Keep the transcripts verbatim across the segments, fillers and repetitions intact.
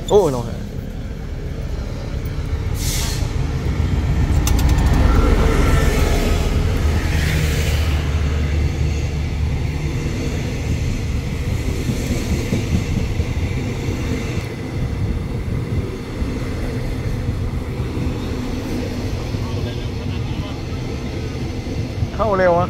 โอ้น้องเข้าเร็วอะ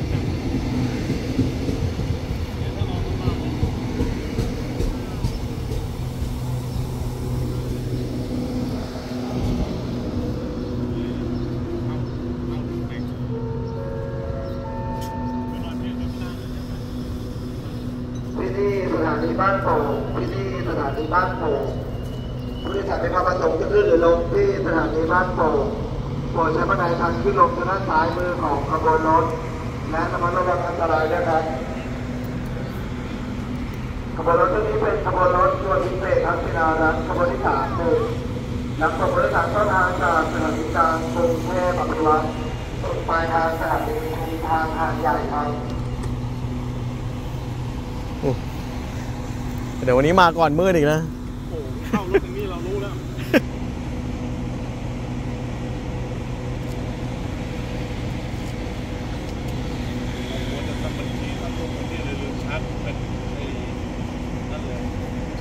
บ้านโป่งที่นี่สถานีบ้านโป่งผู้โดยสารมีความประสงค์จะขึ้นหรือลงที่สถานีบ้านโป่งโปรดใช้บันไดทางขึ้นลงทางด้านซ้ายมือของขบวนรถและระมัดระวังอันตรายด้วยครับขบวนรถที่นี้เป็นขบวนรถตัวพิเศษทักษิณารัตน์ขบวนที่สามหนึ่งนำส่งผู้โดยสารต้นทางจากสถานีกลางกรุงเทพอภิวัตรส่งปลายทางสถานีทางทางใหญ่ครับเดี๋ยววันนี้มาก่อนมืดอีกนะโอ้เข้ารถอย่างนี้เรารู้แล้วควรจะทำบัญชีทำตรงนี้เลยหรือชัดเป็นไอ้นั่นเลย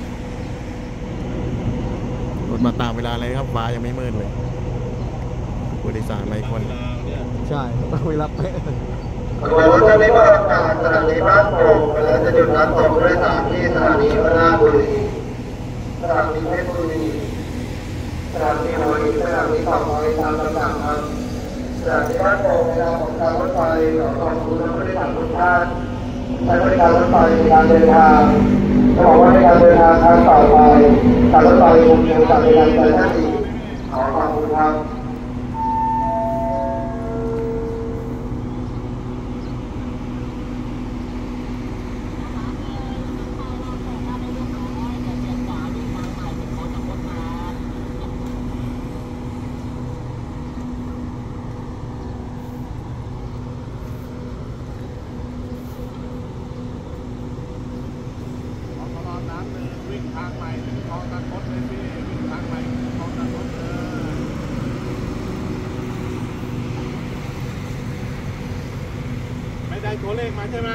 รถมาตามเวลาเลยครับฟ้ายังไม่มืดเลยผู้โดยสารไม่คนใช่ต้องเวลาเป๊ะขบวนรถจะไม่มาจากสถานีบ้านโป่งเวลาจะหยุดรับส่งผู้โดยสารที่สถานีวราบุรีสถานีเพชรบุรีสถานีหัวหินสถานีต่อไปตามลำดับครับสถานีบ้านโป่งเวลาของการรถไฟขอขอบคุณผู้โดยสารทุกท่านใช้บริการรถไฟในการเดินทางจะบอกว่าในการเดินทางครั้งต่อไปการรถไฟคงมีโอกาสในการเดินทางอีกขอขอบคุณครับวิ่งทางใหม่ถึงคลองตะคดเลยพี่วิ่งทางใหม่ถึงคลองตะคดเลยไม่ได้ตัวเลขมาใช่ไหม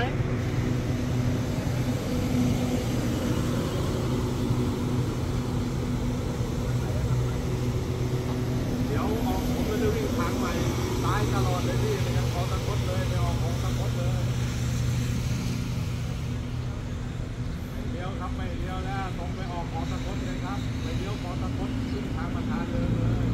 เดี๋ยวออกผมจะวิ่งทางใหม่ซ้ายตลอดเลยพี่ไปยังคลองตะคดเลยไปออกคลองตะคดเลยเลี้ยวครับไม่เลี้ยวแล้วตรงไปออกคลองตะคดเลยครับไปเลี้ยวคลองตะคดขึ้นทางประธานเลยเลย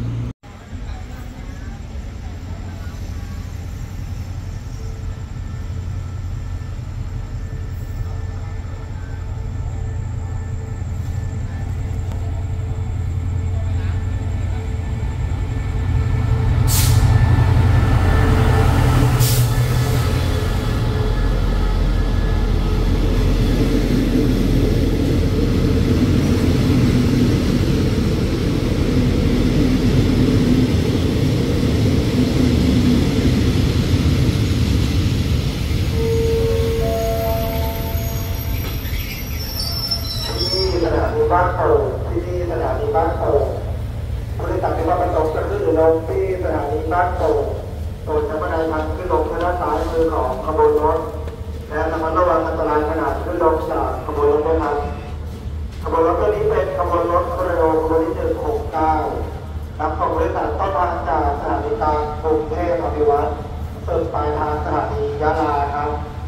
บ้านโป่งที่นี่สถานีบ้านโป่งผู้โดยสารมีความประสงค์จะขึ้นหรือลงที่สถานีบ้านโป่งโปรดใช้บันไดทางขึ้นลงทางด้านซ้ายมือของขบวนรถและระมัดระวังอันตรายขณะขึ้นลงจากขบวนรถด้วยครับขบวนรถตัวนี้เป็นขบวนรถโคโรโดขบวนที่หนึ่งหกเก้ารับส่งผู้โดยสารต้นทางจากสถานีกลางกรุงเทพอภิวัตรส่งปลายทางสถานียะลาครับ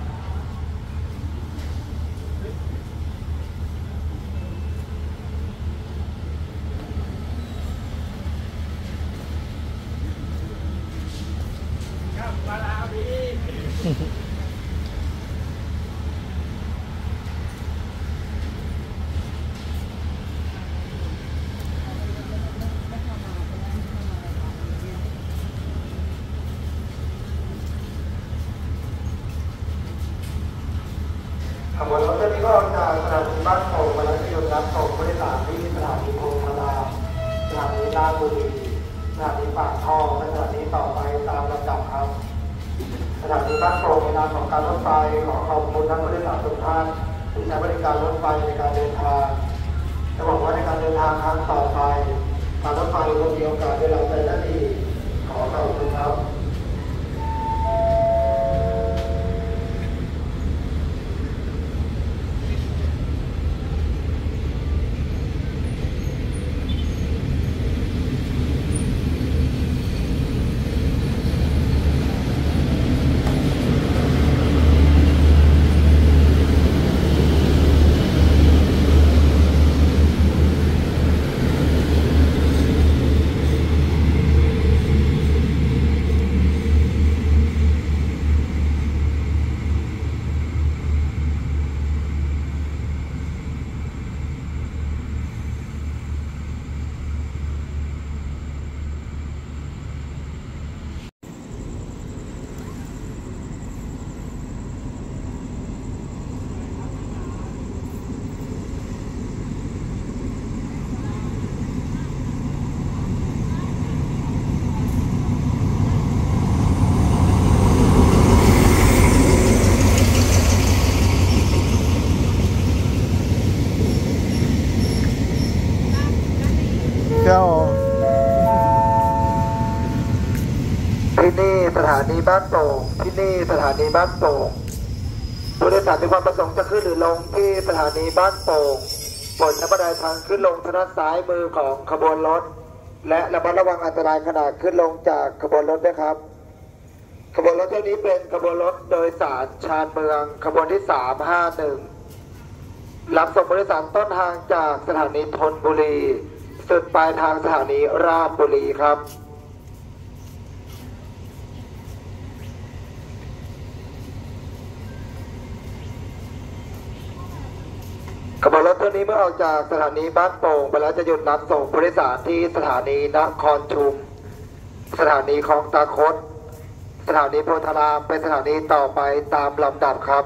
มาลาบีขบวนรถจะมีก็ออกจากสถานีบ้านโป่งมาแล้วจะหยุดรับส่งผู้โดยสารที่สถานีโพธารามสถานีราชบุรีสถานีปากท่อและสถานีต่อไปตามลำดับครับสถานีบ้านโป่งในนามของการรถไฟขอขอบคุณนักผู้โดยสารทุกท่านที่ใช้บริการรถไฟในการเดินทางจะบอกว่าในการเดินทางครั้งต่อไปการรถไฟจะมีโอกาสได้รับใช้หน้าที่ขอขอบคุณครับเจ้าที่นี่สถานีบ้านโป่งที่นี่สถานีบ้านโป่งผู้โดยสารมีความประสงค์จะขึ้นหรือลงที่สถานีบ้านโป่งโปรดใช้บันไดทางขึ้นลงทางด้านซ้ายมือของขบวนรถและระมัดระวังอันตรายขณะขึ้นลงจากขบวนรถด้วยครับขบวนรถเที่ยวนี้เป็นขบวนรถโดยสารชานเมืองขบวนที่สามห้าหนึ่งรับส่งผู้โดยสารต้นทางจากสถานีธนบุรีสุดปลายทางสถานีราชบุรีครับขบวนรถตัวนี้เมื่อออกจากสถานีบ้านโป่งไปแล้วจะหยุดรับส่งผู้โดยสารที่สถานีนครชุมสถานีคลองตาคดสถานีโพธารามเป็นสถานีต่อไปตามลำดับครับ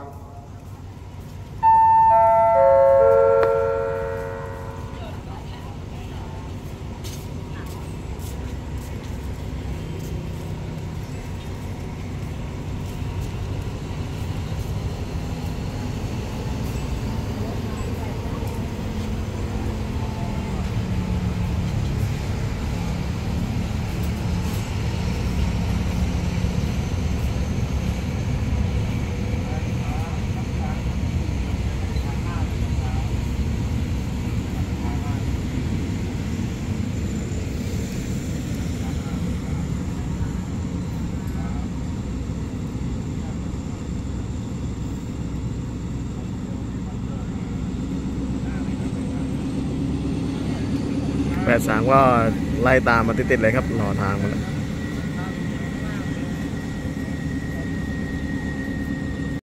แปดสามก็ไล่ตามมาติดๆเลยครับรอทางมาแล้ว